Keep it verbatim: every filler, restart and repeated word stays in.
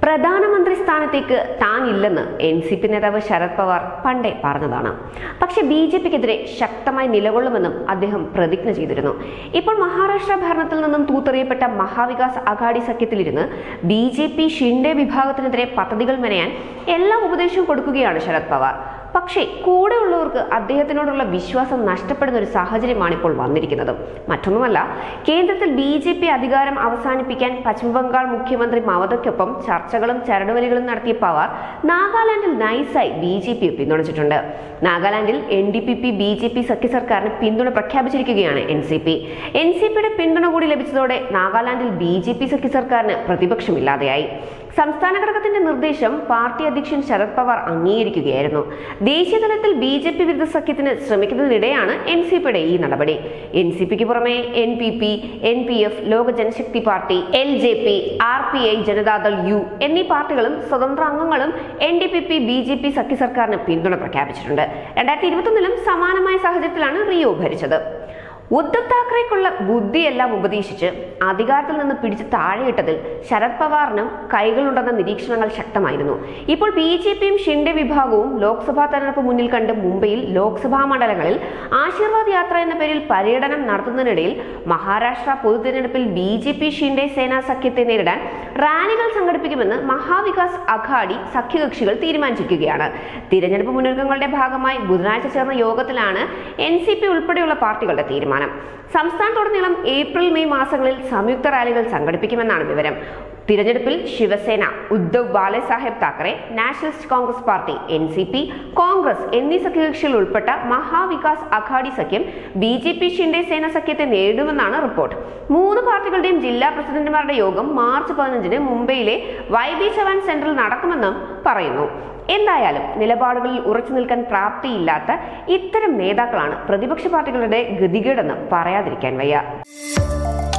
പ്രധാനമന്ത്രി സ്ഥാനത്തേക്ക് താൻ ഇല്ലെന്ന് എൻ സി പി നേതാവ് ശരത് പവാർ പണ്ടേ പറഞ്ഞതാണ്. പക്ഷേ ബി ജെ പിക്കെതിരെ ശക്തമായി നിലകൊള്ളുമെന്നും അദ്ദേഹം പ്രതിജ്ഞ ചെയ്തിരുന്നു. ഇപ്പോൾ മഹാരാഷ്ട്ര ഭരണത്തിൽ നിന്നും തൂത്തെറിയപ്പെട്ട മഹാവികാസ് അഘാടി സഖ്യത്തിലിരുന്ന് ബി ജെ പി ഷിൻഡെ വിഭാഗത്തിനെതിരെ പദ്ധതികൾ മെനയാൻ എല്ലാ ഉപദേശവും കൊടുക്കുകയാണ് ശരത് പവാർ. പക്ഷേ കൂടെയുള്ളവർക്ക് അദ്ദേഹത്തിനോടുള്ള വിശ്വാസം നഷ്ടപ്പെടുന്ന ഒരു സാഹചര്യമാണ് ഇപ്പോൾ വന്നിരിക്കുന്നത്. മറ്റൊന്നുമല്ല, കേന്ദ്രത്തിൽ ബി ജെ പി അധികാരം അവസാനിപ്പിക്കാൻ പശ്ചിമബംഗാൾ മുഖ്യമന്ത്രി മമതയ്ക്കൊപ്പം ചർച്ചകളും ചരടുവലികളും നടത്തിയ പവാർ നാഗാലാൻഡിൽ നൈസായി ബി ജെ പിയെ പിന്തുണച്ചിട്ടുണ്ട്. നാഗാലാൻഡിൽ N D P P B J P സഖ്യ സർക്കാരിന് പിന്തുണ പ്രഖ്യാപിച്ചിരിക്കുകയാണ് N C P. N C പിയുടെ പിന്തുണ കൂടി ലഭിച്ചതോടെ നാഗാലാൻഡിൽ ബി ജെ പി സഖ്യ സർക്കാരിന് പ്രതിപക്ഷമില്ലാതെയായി. സംസ്ഥാന ഘടകത്തിന്റെ നിർദ്ദേശം പാർട്ടി അധ്യക്ഷൻ ശരത് പവാർ അംഗീകരിക്കുകയായിരുന്നു. ദേശീയ തലത്തിൽ ബി ജെ പി വിരുദ്ധ സഖ്യത്തിന് ശ്രമിക്കുന്നതിനിടെയാണ് എൻ സി പിയുടെ ഈ നടപടി. എൻ സി പിക്ക് പുറമെ N P P, N P F, Lok Janshakti party, L J P, R P I, Janata Dal U എന്നീ പാർട്ടികളും സ്വതന്ത്ര അംഗങ്ങളും N D P P B J P സഖ്യ സർക്കാരിന് പിന്തുണ പ്രഖ്യാപിച്ചിട്ടുണ്ട്. രണ്ടായിരത്തി ഇരുപത്തൊന്നിലും സമാനമായ സാഹചര്യത്തിലാണ് റിയോ ഭരിച്ചത്. ഉദ്ധവ് താക്കറേക്കുള്ള ബുദ്ധിയെല്ലാം ഉപദേശിച്ച് അധികാരത്തിൽ നിന്ന് പിടിച്ച് താഴെയിട്ടതിൽ ശരത് പവാറിനും കൈകളുണ്ടെന്ന നിരീക്ഷണങ്ങൾ ശക്തമായിരുന്നു. ഇപ്പോൾ ബി ജെ പിയും ഷിൻഡെ വിഭാഗവും ലോക്സഭാ തെരഞ്ഞെടുപ്പ് മുന്നിൽ കണ്ട് മുംബൈയിൽ ലോക്സഭാ മണ്ഡലങ്ങളിൽ ആശീർവാദ് യാത്ര എന്ന പേരിൽ പര്യടനം നടത്തുന്നതിനിടയിൽ മഹാരാഷ്ട്ര പൊതു തെരഞ്ഞെടുപ്പിൽ ബി ജെ പി ഷിൻഡെ സേനാ സഖ്യത്തെ നേരിടാൻ റാലികൾ സംഘടിപ്പിക്കുമെന്ന് മഹാവികാസ് അഘാടി സഖ്യകക്ഷികൾ തീരുമാനിച്ചിരിക്കുകയാണ്. തിരഞ്ഞെടുപ്പ് മുന്നൊരുക്കങ്ങളുടെ ഭാഗമായി ബുധനാഴ്ച ചേർന്ന യോഗത്തിലാണ് എൻ സി പി ഉൾപ്പെടെയുള്ള പാർട്ടികളുടെ തീരുമാനം. സംസ്ഥാനത്തുടനീളം ഏപ്രിൽ മെയ് മാസങ്ങളിൽ സംയുക്ത റാലികൾ സംഘടിപ്പിക്കുമെന്നാണ് വിവരം. തിരഞ്ഞെടുപ്പിൽ Shiv Sena, Uddhav Balasaheb Thackeray, nationalist Congress party, N C P, Congress എന്നീ സഖ്യകക്ഷികൾ ഉൾപ്പെട്ട മഹാവികാസ് അഘാടി സഖ്യം ബി ജെ പി ഷിൻഡെ സേന സഖ്യത്തെ നേരിടുമെന്നാണ് റിപ്പോർട്ട്. മൂന്ന് പാർട്ടികളുടെയും ജില്ലാ പ്രസിഡന്റുമാരുടെ യോഗം മാർച്ച് പതിനഞ്ചിന് മുംബൈയിലെ വൈ ബി ചവാൻ സെന്ററിൽ നടക്കുമെന്നും പറയുന്നു. എന്തായാലും നിലപാടുകളിൽ ഉറച്ചു നിൽക്കാൻ പ്രാപ്തിയില്ലാത്ത ഇത്തരം നേതാക്കളാണ് പ്രതിപക്ഷ പാർട്ടികളുടെ ഗതികേടെന്ന് പറയാതിരിക്കാൻ വയ്യ.